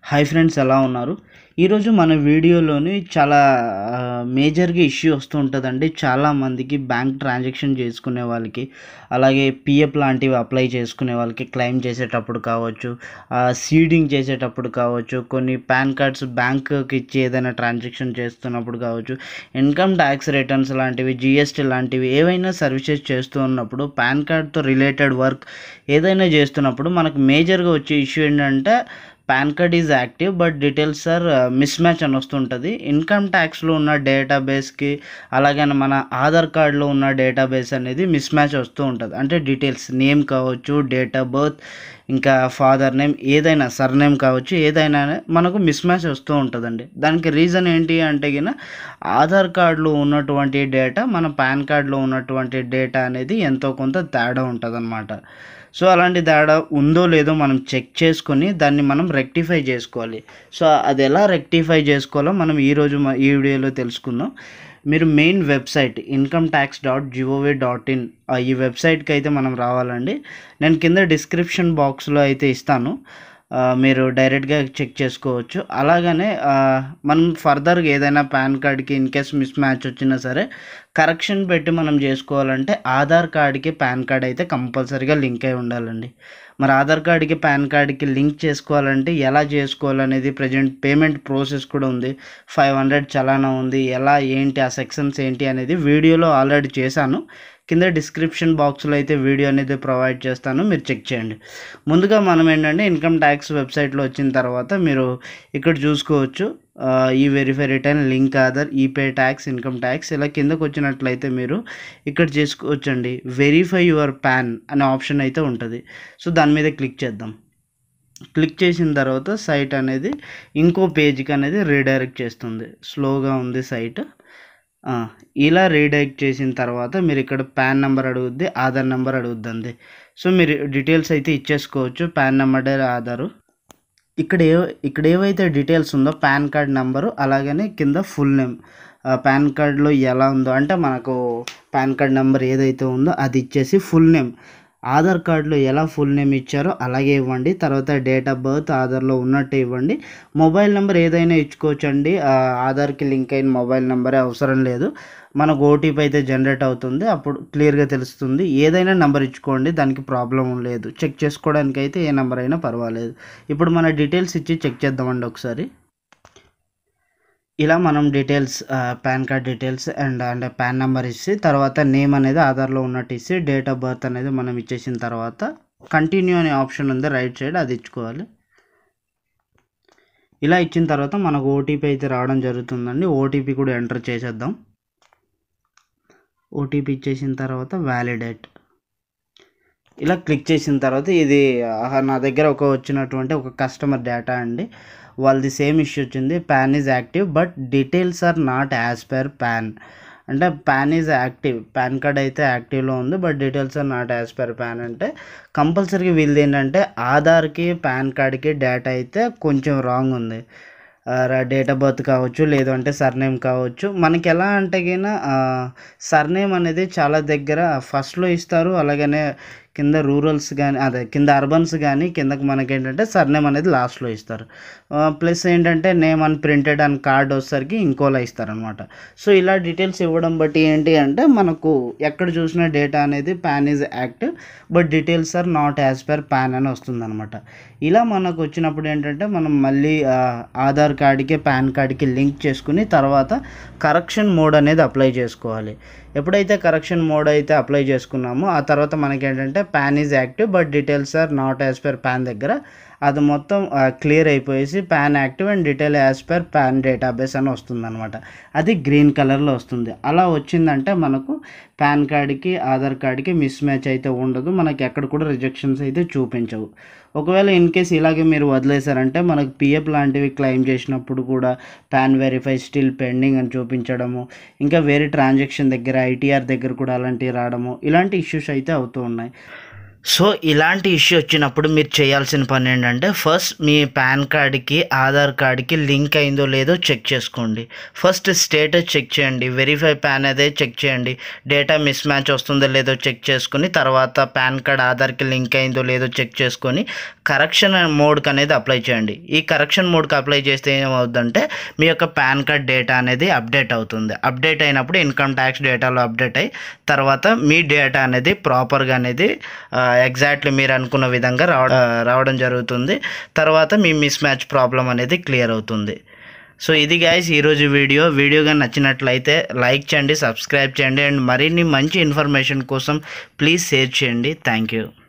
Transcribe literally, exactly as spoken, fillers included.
Hi friends, ఎలా ఉన్నారు? ఈరోజు మన వీడియోలోని చాలా మేజర్గా ఇష్యూ వస్తూ ఉంటుందండి. చాలామందికి బ్యాంక్ ట్రాన్సాక్షన్ చేసుకునే వాళ్ళకి, అలాగే పిఎఫ్ లాంటివి అప్లై చేసుకునే వాళ్ళకి క్లెయిమ్ చేసేటప్పుడు కావచ్చు, సీడింగ్ చేసేటప్పుడు కావచ్చు, కొన్ని పాన్ కార్డ్స్ బ్యాంకుకి ఇచ్చి ఏదైనా ట్రాన్సాక్షన్ చేస్తున్నప్పుడు కావచ్చు, ఇన్కమ్ ట్యాక్స్ రిటర్న్స్ లాంటివి, జిఎస్టీ లాంటివి ఏవైనా సర్వీసెస్ చేస్తూ ఉన్నప్పుడు పాన్ కార్డ్తో రిలేటెడ్ వర్క్ ఏదైనా చేస్తున్నప్పుడు మనకు మేజర్గా వచ్చే ఇష్యూ ఏంటంటే PAN card is active but details are mismatch అని వస్తుంటుంది. ఇన్కమ్ ట్యాక్స్లో ఉన్న డేటాబేస్కి అలాగే మన ఆధార్ కార్డులో ఉన్న డేటాబేస్ అనేది మిస్ మ్యాచ్ వస్తూ ఉంటుంది. అంటే డీటెయిల్స్ నేమ్ కావచ్చు, డేట్ ఆఫ్ బర్త్, ఇంకా ఫాదర్ నేమ్ ఏదైనా సర్ నేమ్ కావచ్చు, ఏదైనా మనకు మిస్ మ్యాచ్ వస్తూ ఉంటుందండి. దానికి రీజన్ ఏంటి అంటే గిన ఆధార్ కార్డులో ఉన్నటువంటి డేటా మన పాన్ కార్డులో ఉన్నటువంటి డేటా అనేది ఎంతో కొంత తేడా ఉంటుంది అన్నమాట. సో అలాంటి తేడా ఉందో లేదో మనం చెక్ చేసుకొని దాన్ని మనం రెక్టిఫై చేసుకోవాలి. సో అది ఎలా రెక్టిఫై చేసుకోవాలో మనం ఈరోజు ఈ వీడియోలో తెలుసుకుందాం. మీరు main website income tax dot gov dot in ఈ వెబ్సైట్కి అయితే మనం రావాలండి. నేను కింద డిస్క్రిప్షన్ బాక్స్లో అయితే ఇస్తాను, మీరు డైరెక్ట్గా చెక్ చేసుకోవచ్చు. అలాగనే మనం ఫర్దర్గా ఏదైనా పాన్ కార్డ్కి ఇన్ కేస్ మిస్ మ్యాచ్ వచ్చినా సరే కరెక్షన్ పెట్టి మనం చేసుకోవాలంటే ఆధార్ కార్డ్కి పాన్ కార్డ్ అయితే కంపల్సరీగా లింక్ అయి ఉండాలండి. మరి ఆధార్ కార్డ్కి పాన్ కార్డ్కి లింక్ చేసుకోవాలంటే ఎలా చేసుకోవాలనేది ప్రజెంట్ పేమెంట్ ప్రాసెస్ కూడా ఉంది. ఫైవ్ హండ్రెడ్ చలానా ఉంది. ఎలా ఏంటి ఆ సెక్షన్స్ ఏంటి అనేది వీడియోలో ఆల్రెడీ చేశాను. కింద డిస్క్రిప్షన్ బాక్స్లో అయితే వీడియో అనేది ప్రొవైడ్ చేస్తాను, మీరు చెక్ చేయండి. ముందుగా మనం ఏంటంటే ఇన్కమ్ ట్యాక్స్ వెబ్సైట్లో వచ్చిన తర్వాత మీరు ఇక్కడ చూసుకోవచ్చు ఈ verify return, link Aadhaar, e pay tax, income tax. ఇలా కిందకు వచ్చినట్లయితే మీరు ఇక్కడ చేసుకోవచ్చండి వెరిఫై యువర్ పాన్ అనే ఆప్షన్ అయితే ఉంటుంది. సో దాని మీద క్లిక్ చేద్దాం. క్లిక్ చేసిన తర్వాత సైట్ అనేది ఇంకో పేజ్కి అనేది రీడైరెక్ట్ చేస్తుంది. స్లోగా ఉంది సైట్. ఇలా రీడైరెక్ట్ చేసిన తర్వాత మీరు ఇక్కడ పాన్ నెంబర్ అడుగుద్ది, ఆధార్ నెంబర్ అడుగుద్దండి. సో మీరు డీటెయిల్స్ అయితే ఇచ్చేసుకోవచ్చు, పాన్ నెంబర్, ఆధారు. ఇక్కడ ఏ ఇక్కడ ఏవైతే డీటెయిల్స్ ఉందో పాన్ కార్డ్ నెంబరు, అలాగనే కింద ఫుల్ నేమ్ పాన్ కార్డ్లో ఎలా ఉందో అంటే మనకు పాన్ కార్డ్ నెంబర్ ఏదైతే ఉందో అది ఇచ్చేసి ఫుల్ నేమ్ ఆధార్ కార్డులో ఎలా ఫుల్ నేమ్ ఇచ్చారో అలాగే ఇవ్వండి. తర్వాత డేట్ ఆఫ్ బర్త్ ఆధార్లో ఉన్నట్టు ఇవ్వండి. మొబైల్ నెంబర్ ఏదైనా ఇచ్చుకోవచ్చండి. ఆధార్కి లింక్ అయిన మొబైల్ నెంబరే అవసరం లేదు. మనకు ఓటీపీ అయితే జనరేట్ అవుతుంది, అప్పుడు క్లియర్గా తెలుస్తుంది. ఏదైనా నెంబర్ ఇచ్చుకోండి, దానికి ప్రాబ్లం లేదు. చెక్ చేసుకోవడానికి అయితే ఏ నెంబర్ అయినా పర్వాలేదు. ఇప్పుడు మన డీటెయిల్స్ ఇచ్చి చెక్ చేద్దామండి ఒకసారి. ఇలా మనం details PAN card details and అంటే పాన్ నెంబర్ ఇచ్చి తర్వాత నేమ్ అనేది ఆధార్లో ఉన్నట్టు ఇచ్చి డేట్ ఆఫ్ బర్త్ అనేది మనం ఇచ్చేసిన తర్వాత కంటిన్యూ అనే ఆప్షన్ ఉంది రైట్ సైడ్, అది ఇచ్చుకోవాలి. ఇలా ఇచ్చిన తర్వాత మనకు ఓటీపీ అయితే రావడం జరుగుతుందండి. ఓటీపీ కూడా ఎంటర్ చేసేద్దాం. ఓటీపీ ఇచ్చేసిన తర్వాత వ్యాలిడేట్ ఇలా క్లిక్ చేసిన తర్వాత ఇది నా దగ్గర ఒక వచ్చినటువంటి ఒక కస్టమర్ డేటా అండి. వాళ్ళది సేమ్ ఇష్యూ వచ్చింది. PAN is active but details are not as per PAN. అంటే PAN is active, PAN card అయితే యాక్టివ్లో ఉంది but details are not as per PAN. అంటే కంపల్సరీగా వీళ్ళది ఏంటంటే ఆధార్కి పాన్ కార్డ్కి డేటా అయితే కొంచెం రాంగ్ ఉంది. డేట్ ఆఫ్ బర్త్ కావచ్చు, లేదు అంటే సర్నేమ్ కావచ్చు. మనకి ఎలా అంటే కింద సర్నేమ్ అనేది చాలా దగ్గర ఫస్ట్లో ఇస్తారు, అలాగనే కింద రూరల్స్ కానీ అదే కింద అర్బన్స్ కానీ కిందకు మనకి ఏంటంటే సర్నేమ్ అనేది లాస్ట్లో ఇస్తారు. ప్లస్ ఏంటంటే నేమ్ అని ప్రింటెడ్ అని కార్డ్ వచ్చేసరికి ఇంకోలా ఇస్తారనమాట. సో ఇలా డీటెయిల్స్ ఇవ్వడం బట్టి ఏంటి అంటే మనకు ఎక్కడ చూసిన డేటా అనేది PAN is active but details are not as per PAN అని వస్తుందన్నమాట. ఇలా మనకు వచ్చినప్పుడు ఏంటంటే మనం మళ్ళీ ఆధార్ కార్డ్కి పాన్ కార్డ్కి లింక్ చేసుకుని తర్వాత కరెక్షన్ మోడ్ అనేది అప్లై చేసుకోవాలి. ఎప్పుడైతే కరెక్షన్ మోడ్ అయితే అప్లై చేసుకున్నామో ఆ తర్వాత మనకి ఏంటంటే PAN is active but details are not as per PAN దగ్గర అది మొత్తం క్లియర్ అయిపోయేసి PAN active and detail as per PAN database అని వస్తుంది అనమాట. అది గ్రీన్ కలర్లో వస్తుంది. అలా వచ్చిందంటే మనకు పాన్ కార్డ్కి ఆధార్ కార్డ్కి మిస్ మ్యాచ్ అయితే ఉండదు, మనకి ఎక్కడ కూడా రిజెక్షన్స్ అయితే చూపించవు. ఒకవేళ ఇన్ కేస్ ఇలాగే మీరు వదిలేశారంటే మనకు పిఎఫ్ లాంటివి క్లెయిమ్ చేసినప్పుడు కూడా పాన్ వెరిఫై స్టిల్ పెండింగ్ అని చూపించడము, ఇంకా వేరే ట్రాన్సాక్షన్ దగ్గర ఐటీఆర్ దగ్గర కూడా అలాంటివి రావడము, ఇలాంటి ఇష్యూస్ అయితే అవుతూ ఉన్నాయి. సో ఇలాంటి ఇష్యూ వచ్చినప్పుడు మీరు చేయాల్సిన పని ఏంటంటే ఫస్ట్ మీ పాన్ కార్డ్కి ఆధార్ కార్డ్కి లింక్ అయిందో లేదో చెక్ చేసుకోండి. ఫస్ట్ స్టేటస్ చెక్ చేయండి, వెరిఫై పాన్ అదే చెక్ చేయండి, డేటా మిస్ మ్యాచ్ వస్తుందో లేదో చెక్ చేసుకుని తర్వాత పాన్ కార్డ్ ఆధార్కి లింక్ అయిందో లేదో చెక్ చేసుకొని కరెక్షన్ మోడ్కి అనేది అప్లై చేయండి. ఈ కరెక్షన్ మోడ్కి అప్లై చేస్తే ఏమవుతుందంటే మీ యొక్క పాన్ కార్డ్ డేటా అనేది అప్డేట్ అవుతుంది. అప్డేట్ అయినప్పుడు ఇన్కమ్ ట్యాక్స్ డేటాలో అప్డేట్ అయ్యి తర్వాత మీ డేటా అనేది ప్రాపర్గా అనేది ఎగ్జాక్ట్లీ మీరు అనుకున్న విధంగా రావడం రావడం జరుగుతుంది. తర్వాత మీ మిస్ మ్యాచ్ ప్రాబ్లం అనేది క్లియర్ అవుతుంది. సో ఇది గైస్ ఈరోజు వీడియో వీడియో కానీ నచ్చినట్లయితే లైక్ చేయండి, సబ్స్క్రైబ్ చేయండి అండ్ మరిన్ని మంచి ఇన్ఫర్మేషన్ కోసం ప్లీజ్ షేర్ చేయండి. Thank you.